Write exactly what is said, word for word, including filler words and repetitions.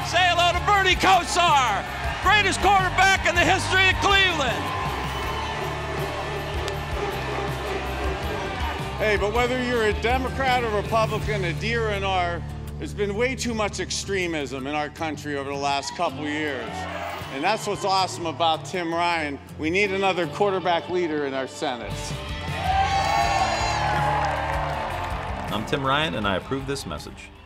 Say hello to Bernie Kosar, greatest quarterback in the history of Cleveland. Hey, but whether you're a Democrat or Republican, a D or an R, there's been way too much extremism in our country over the last couple years. And that's what's awesome about Tim Ryan. We need another quarterback leader in our Senate. I'm Tim Ryan, and I approve this message.